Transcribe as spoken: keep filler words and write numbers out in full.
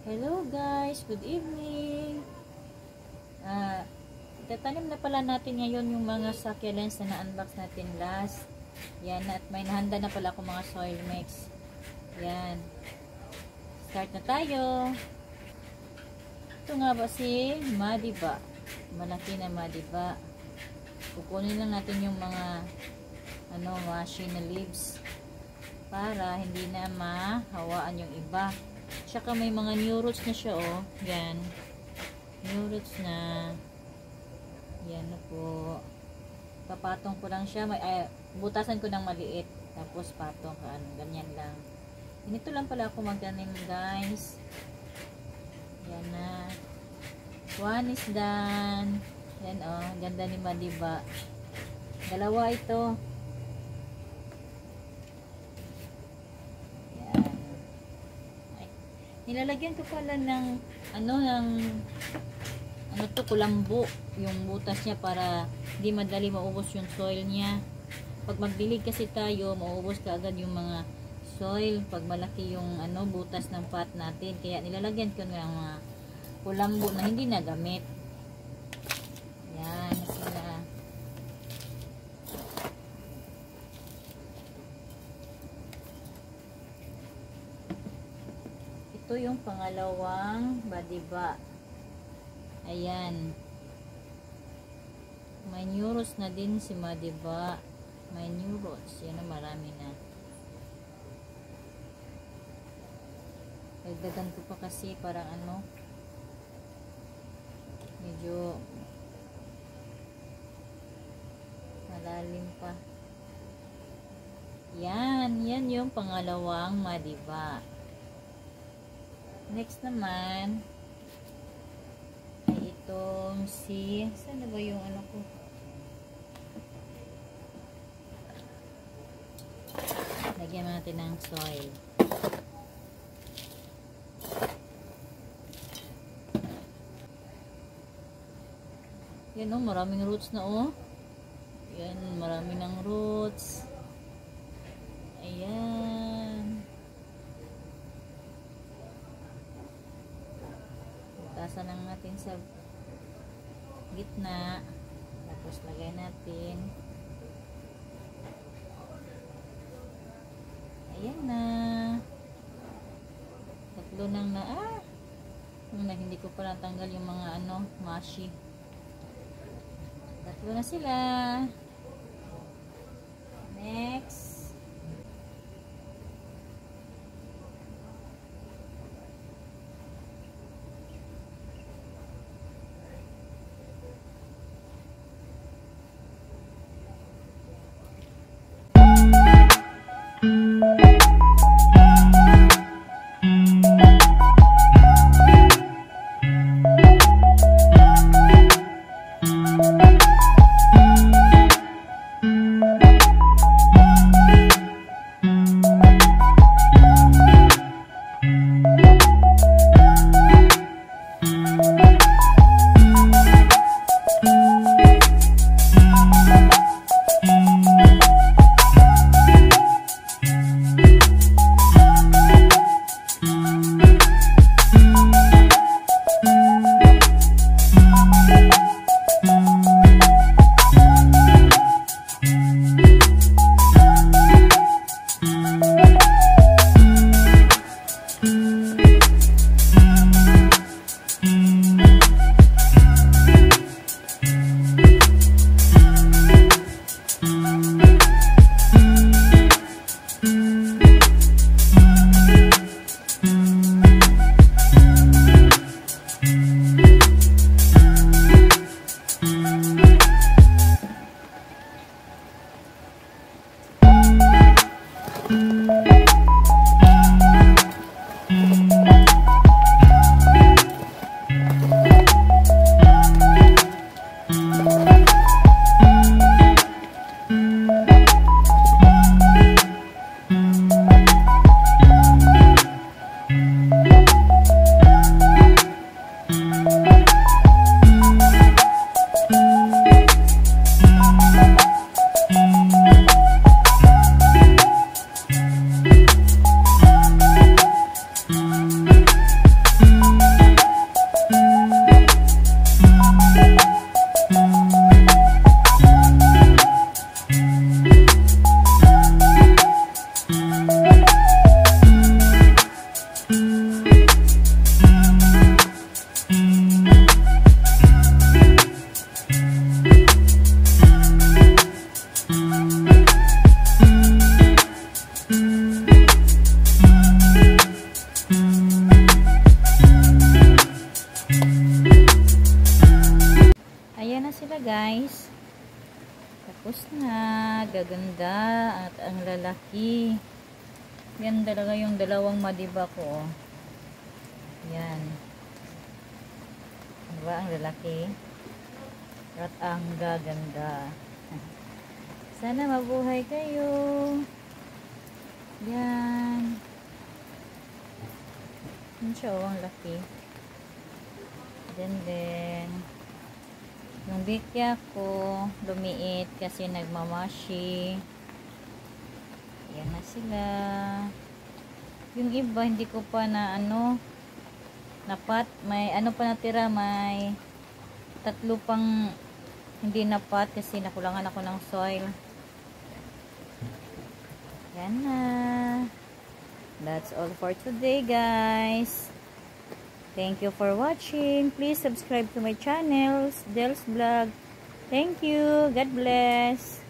Hello guys, good evening. Ah, itatanim na pala natin ngayon yung mga succulents na na-unbox natin last. Yan, at may nahanda na pala ako mga soil mix. Yan. Start na tayo. Ito nga ba si Madiba. Malaki na Madiba. Kukunin lang natin yung mga ano, washi na leaves para hindi na mahawaan yung iba. Tsaka may mga new roots na siya, oh. Yan. New roots na. Yan na po. Papatong ko lang siya. May, ay, butasan ko ng maliit. Tapos patong ka. Ano, ganyan lang. Ganito lang pala ako magtanim, guys. Yan na. One is done. Yan, oh. Ganda ni Madiba. Dalawa ito. Nilalagyan ko pala ng ano ng ano to, kulambo yung butas niya para hindi madali maubos yung soil niya. Pag magdilig kasi tayo, maubos ka agad yung mga soil pag malaki yung ano butas ng pot natin. Kaya nilalagyan ko ng mga kulambo na hindi nagamit. Yan sila. Ito yung pangalawang Madiba. Ayan. May new roots na din si Madiba. May new roots. Yan na, marami na. Dagdagan ko pa kasi parang ano, medyo malalim pa. Yan. Yan yung pangalawang Madiba. Next naman ay itong si, saan na ba yung ano ko? Lagyan natin ng soil. Yan, oh, maraming roots na, oh. Yan, marami ng roots. Ayan. Tasan lang natin sa gitna, tapos lagay natin. Ayan na, tatlo nang na ah na hindi ko pa natanggal yung mga ano mashi. Tatlo na sila. Next, Bye. guys. Tapos na. Gaganda. At ang lalaki. Yan talaga yung dalawang madiba ko. Yan. Diba ang lalaki? At ang gaganda. Sana mabuhay kayo. Yan. Yan siya, oh, ang laki. Then, then, yung bikya ko, lumiit kasi nagmamashi. Yan na sila. Yung iba, hindi ko pa na, ano, napat. May, ano pa natira, may tatlo pang hindi napat kasi nakulangan ako ng soil. Yan na. That's all for today, guys. Thank you for watching. Please subscribe to my channel, Del's Vlog. Thank you. God bless.